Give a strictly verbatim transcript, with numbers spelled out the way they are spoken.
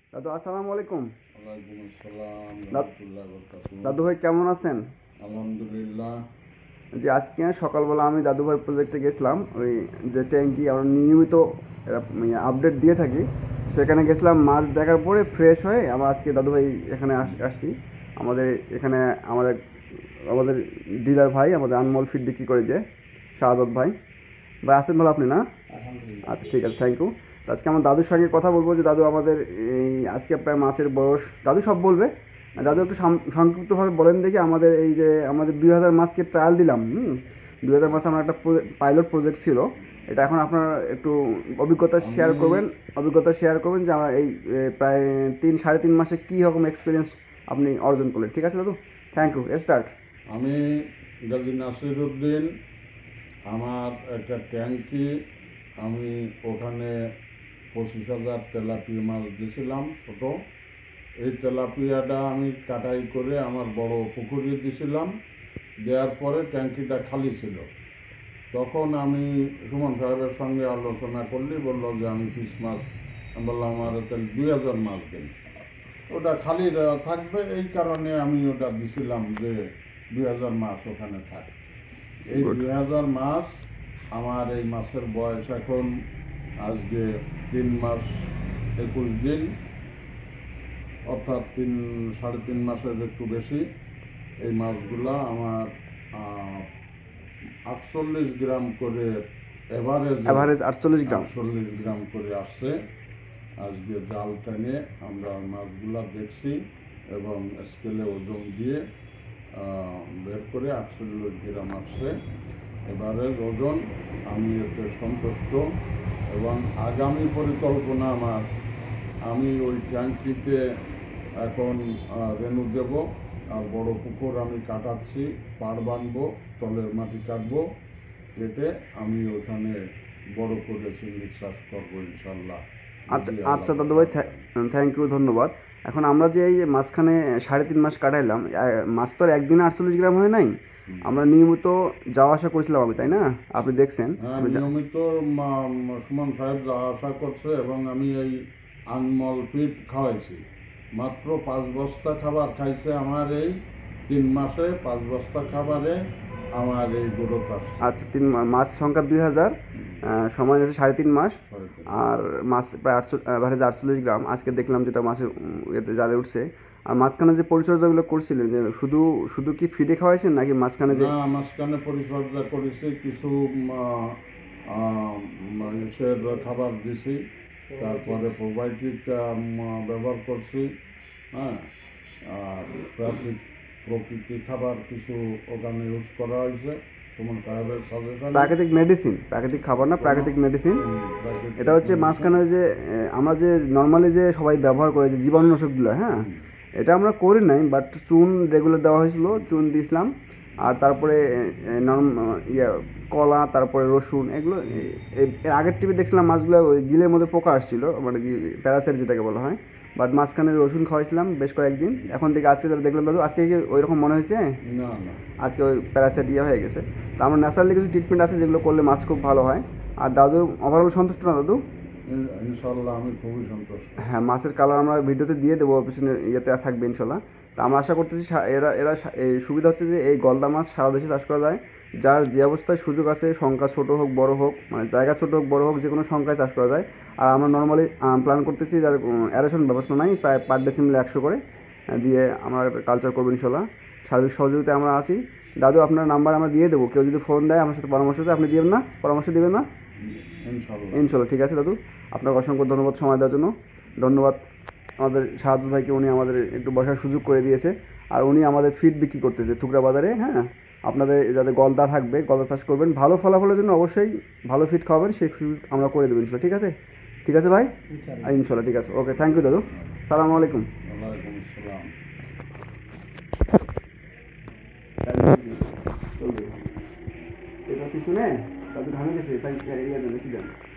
দাদু আসসালামু আলাইকুম। ওয়ালাইকুম আসসালাম দাদ- রাহমাতুল্লাহি ওয়া বারাকাতুহু। দাদু ভাই কেমন আছেন? আলহামদুলিল্লাহ। যে আজকে সকালবেলা আমি দাদু ভাই প্রজেক্টে গেছিলাম, ওই যে ট্যাঙ্কি আমরা নিয়মিত আপডেট দিয়ে থাকি, সেখানে গেছিলাম। মাছ দেখার পরে ফ্রেশ হয়ে আমরা আজকে দাদু ভাই এখানে আস- আসছি। আমাদের এখানে আমাদের আমাদের ডিলার ভাই, আমাদের আনমোল ফিড বিক্রি করে যে শাহাদত ভাই। ভাই আছেন ভালো আপনি না? আলহামদুলিল্লাহ। আচ্ছা ঠিক আছে, থ্যাংক ইউ। আজকে আমার দাদুর সঙ্গে কথা বলবো যে দাদু আমাদের এই আজকে প্রায় মাছের বয়স, দাদু সব বলবে। দাদু একটু সাম- সংক্ষিপ্তভাবে বলেন দেখি আমাদের এই যে আমাদের দুই হাজার মাছকে ট্রায়াল দিলাম। হুম, দুই হাজার মাছ আমার একটা পাইলট প্রজেক্ট ছিল। এটা এখন আপনারা একটু অভিজ্ঞতা শেয়ার আমি- করবেন, অভিজ্ঞতা শেয়ার করবেন যে আমার এই এ, প্রায় তিন সাড়ে তিন মাসে কী রকম এক্সপিরিয়েন্স আপনি অর্জন করলেন। ঠিক আছে দাদু, থ্যাংক ইউ, স্টার্ট। আমি গাজী নাসিরউদ্দিন। আমার একটা ট্যাঙ্কি, আমি ওখানে পঁচিশ হাজার তেলাপিয়া মাছ দিয়েছিলাম ছোট। এই তেলাপিয়াটা আমি কাটাই করে আমার বড় পুকুরে দিয়েছিলাম। দেওয়ার পরে ট্যাঙ্কিটা খালি ছিল। তখন আমি সুমন সাহেবের সঙ্গে আলোচনা করলি, বললো যে আমি পিস মাছ, আমি বললাম আমার তাহলে দুই হাজার মাছ দিন, ওটা খালি রা- থাকবে। এই কারণে আমি ওটা দিছিলাম যে দুই হাজার মাছ ওখানে থাকে। এই Good. দুই হাজার মাছ, আমার এই মাছের বয়স এখন আজকে তিন মাস একুশ দিন, অর্থাৎ তিন সাড়ে তিন মাসের একটু বেশি। এই মাছগুলা আমার আহ, আটচল্লিশ গ্রাম করে এভারেজ অ্যাভারেজ আটচল্লিশ গ্রাম। আটচল্লিশ গ্রাম করে আসছে। আজকে জাল টেনে আমরা মাছগুলা দেখছি এবং স্কেলে ওজন দিয়ে আহ, বের করে আটচল্লিশ গ্রাম আসছে এভারেজ ওজন। আমি এতে সন্তুষ্ট এবং আগামী পরিকল্পনা আমার, আমি ওই ট্যাঙ্কিতে এখন আহ, রেনু দেব, আর বড় পুকুর আমি কাটাচ্ছি, পাড় বাঁধবো, তলের মাটি কাটবো, কেটে আমি ওখানে বড় করে চিংড়ি চাষ করবো ইনশাল্লাহ। আচ্ছা যদি আচ্ছা আল্লাহ দাদু ভাই, তাআলা থ্যাংক ইউ, ধন্যবাদ। এখন আমরা যে এই মাঝখানে সাড়ে তিন মাস কাটাইলাম, আহ, মাছ তো আর একদিনে আটচল্লিশ গ্রাম হয় নাই। হুম। আমরা নিয়মিত যাওয়া আসা করছিলাম আমি, তাই না? আপনি দেখছেন। হ্যাঁ, আপনি যা- নিয়মিত মা- মা- সুমন সাহেব যাওয়া আসা করছে এবং আমি এই আনমল ফিড খাওয়াইছি। মাত্র পাঁচ বস্তা খাবার খাইছে আমার এই তিন মাসে। পাঁচ বস্তা খাবারে আমার এই গ্রোথ আসছে। আচ্ছা, তিন মা- মাছ সংখ্যা দুই হাজার, আহ, সময় আছে সাড়ে তিন মাস। হয়তো। আর মাছ প্রায় আটচল্লিশ আটচল্লিশ গ্রাম আজকে দেখলাম, যেটা মাছের উম, ইয়েতে জালে উঠছে। আর মাঝখানে যে পরিচর্যাগুলো করছিলেন, যে শুধু শুধু কি ফিডে খাওয়াইছেন নাকি মাঝখানে যে না, মাঝখানে পরিচর্যা করেছি, কিছু আহ, আহ, ইসের খাবার দিছি, তারপরে প্রোবায়োটিক ব্যবহার করছি। হ্যাঁ, আর প্রাকৃতিক প্রকৃতি খাবার কিছু ওখানে ইউজ করা হয়েছে সুমন সাহেবের সাজেশন। প্রাকৃতিক মেডিসিন, প্রাকৃতিক খাবার না, প্রাকৃতিক মেডিসিন। এটা হচ্ছে মাঝখানে যে এ, আমরা যে নর্মালি যে সবাই ব্যবহার করে যে জীবাণুনাশকগুলো, হ্যাঁ, এটা আমরা করি নাই, বাট চুন রেগুলার দেওয়া হয়েছিল, চুন দিয়েছিলাম। আর তারপরে নর্ম ইয়ে কলা, তারপরে রসুন, এগুলো এ- এ- এর আগের টিভি দেখছিলাম মাছগুলো ওই গিলের মধ্যে পোকা আসছিল, মানে কি প্যারাসাইট যেটাকে বলা হয়। বাট মাঝখানে রসুন খাওয়াইছিলাম বেশ কয়েকদিন। এখন থেকে আজকে যারা দেখলাম দাদু, আজকে কি ওই রকম মনে হয়েছে? না না, আজকে ওই প্যারাসাইট ইয়ে হয়ে গেছে। তো আমার ন্যাচারালি কিছু ট্রিটমেন্ট আছে যেগুলো করলে মাছ খুব ভালো হয়। আর দাদু ওভারঅল সন্তুষ্ট না দাদু? ইন- ইনশাল্লাহ আমি খুবই সন্তুষ্ট। হ্যাঁ, মাছের কালার আমরা ভিডিওতে দিয়ে দেবো, পিছনে ইয়েতে থাকবে ইনশাল্লাহ। তা আমরা আশা করতেছি সা- এরা এরা সা- এই সুবিধা হচ্ছে যে এই গলদা মাছ সারা দেশে চাষ করা যায়। যার যে অবস্থায় সুযোগ আছে, সংখ্যা ছোট হোক বড় হোক, মানে জায়গা ছোট হোক বড় হোক, যে কোনো সংখ্যায় চাষ করা যায়। আর আমরা নর্মালি প্ল্যান করতেছি যার অ্যারেশন ব্যবস্থা নাই, প্রায় পার ডে মিলে একশো করে আহ, দিয়ে আমরা কালচার করবো ইনশাল্লাহ। সার্বিক সহযোগিতায় আমরা আছি। দাদু আপনার নাম্বার আমরা দিয়ে দেবো, কেউ যদি ফোন দেয় আমার সাথে পরামর্শ চায়, আপনি দিবেন না? পরামর্শ দিবেন না? ইনশাল্লাহ। ইনশাল্লাহ, ঠিক আছে দাদু। আপনাকে অসংখ্য ধন্যবাদ সময় দেওয়ার জন্য। ধন্যবাদ আমাদের শাহাদুল ভাইকে, উনি আমাদের একটু বসার সুযোগ করে দিয়েছে। আর উনি আমাদের ফিড বিক্রি করতেছে থুকরা বাজারে। হ্যাঁ, আপনাদের যাতে গলদা থাকবে, গলদা চাষ করবেন, ভালো ফলাফলের জন্য অবশ্যই ভালো ফিড খাওয়াবেন, সেই সুযোগ আমরা করে দেবো ইনশাল্লাহ। ঠিক আছে, ঠিক আছে ভাই, ইনশাল্লাহ ঠিক আছে। ওকে, থ্যাংক ইউ দাদু, সালামু আলাইকুম। ওয়ালাইকুম আসসালাম। এটা পিছনে দাদু ধানে গেছে, তাই এরিয়া দেন, বেশি দেন।